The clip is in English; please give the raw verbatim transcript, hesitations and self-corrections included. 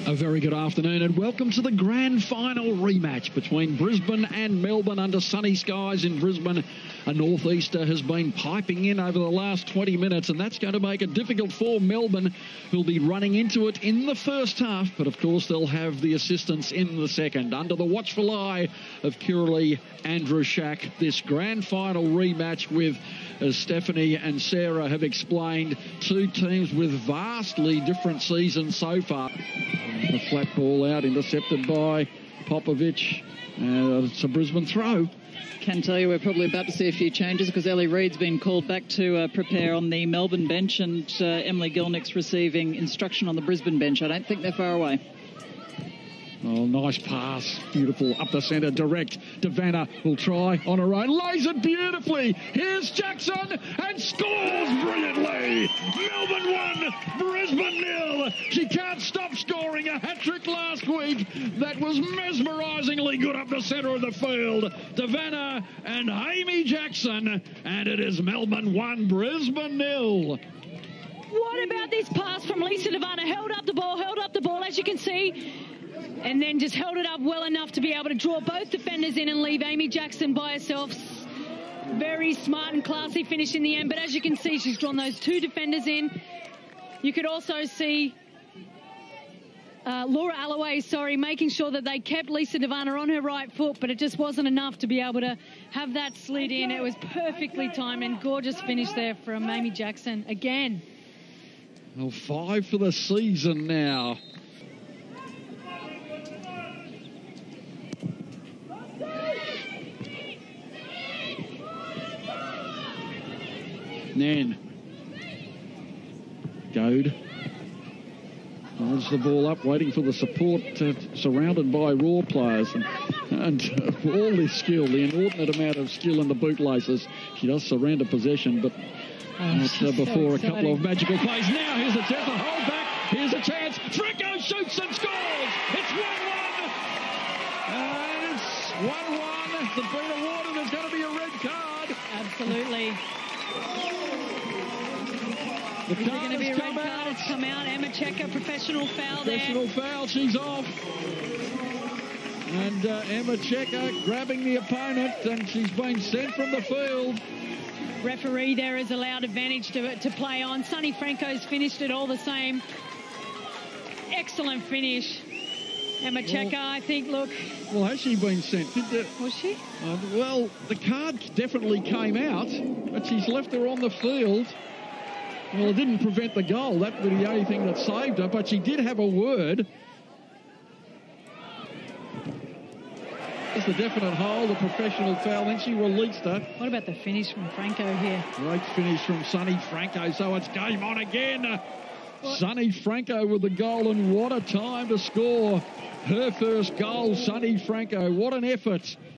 A very good afternoon and welcome to the grand final rematch between Brisbane and Melbourne under sunny skies in Brisbane. A northeaster has been piping in over the last twenty minutes, and that's going to make it difficult for Melbourne, who'll be running into it in the first half, but of course they'll have the assistance in the second. Under the watchful eye of Kirralie Andrushak, this grand final rematch with, as Stephanie and Sarah have explained, two teams with vastly different seasons so far. The flat ball out, intercepted by Popovic. Uh, it's a Brisbane throw. Can tell you we're probably about to see a few changes because Ellie Reid's been called back to uh, prepare on the Melbourne bench, and uh, Emily Gilnick's receiving instruction on the Brisbane bench. I don't think they're far away. Oh, nice pass. Beautiful. Up the centre, direct. Devanna will try on her own. Lays it beautifully. Here's Jackson and scores brilliantly. Melbourne one, Brisbane nil. She can't stop scoring. A hat-trick last week that was mesmerisingly good up the centre of the field. Devanna and Amy Jackson. And it is Melbourne one, Brisbane nil. What about this pass from Lisa Devanna? Held up the ball, held up the ball, as you can see, and then just held it up well enough to be able to draw both defenders in and leave Amy Jackson by herself. Very smart and classy finish in the end, but as you can see, she's drawn those two defenders in. You could also see uh, Laura Alloway, sorry, making sure that they kept Lisa Devanna on her right foot, but it just wasn't enough to be able to have that slid in. It was perfectly timed and gorgeous finish there from Amy Jackson again. Well, five for the season now. Nan. Goad. Holds the ball up, waiting for the support, uh, surrounded by Raw players. And, and uh, for all this skill, the inordinate amount of skill in the bootlaces, she does surrender possession, but oh, not uh, before so a couple of magical plays. Now here's a chance to hold back. Here's a chance. Franco shoots and scores. It's one one. And it's one one. The beat awarded. There's going to be a red card. Absolutely. The Is there going to be a red come card? out. It's come out. Emma Checker, professional foul Professional there. foul. She's off. And uh, Emma Checker grabbing the opponent, and she's been sent from the field. Referee there has allowed advantage to, to play on. Sunny Franco's finished it all the same. Excellent finish. Emma well, Checker, I think, look. Well, has she been sent? Did the, Was she? Uh, well, the card definitely came out, but she's left her on the field. Well, it didn't prevent the goal. That was the only thing that saved her, but she did have a word. It's the definite hold, the professional foul, then she released her. What about the finish from Franco here? Great finish from Sunny Franco, so it's game on again. What? Sunny Franco with the goal, and what a time to score her first goal, Sunny Franco. What an effort.